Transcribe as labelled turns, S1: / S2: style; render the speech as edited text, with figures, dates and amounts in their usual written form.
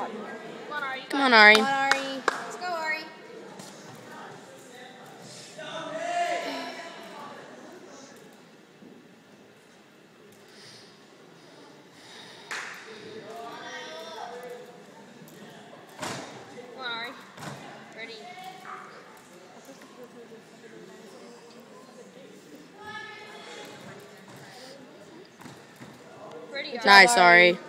S1: Come on, Ari.
S2: Come on, Ari. Let's go, Ari. Come on, Ari. Ready. Ready, Ari.
S1: Nice, Ari.